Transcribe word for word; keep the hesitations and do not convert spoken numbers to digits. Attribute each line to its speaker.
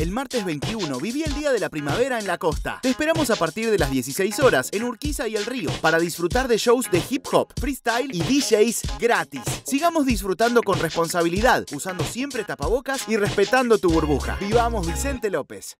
Speaker 1: El martes veintiuno viví el día de la primavera en la costa. Te esperamos a partir de las dieciséis horas en Urquiza y El Río para disfrutar de shows de hip hop, freestyle y D Js gratis. Sigamos disfrutando con responsabilidad, usando siempre tapabocas y respetando tu burbuja. Vivamos Vicente López.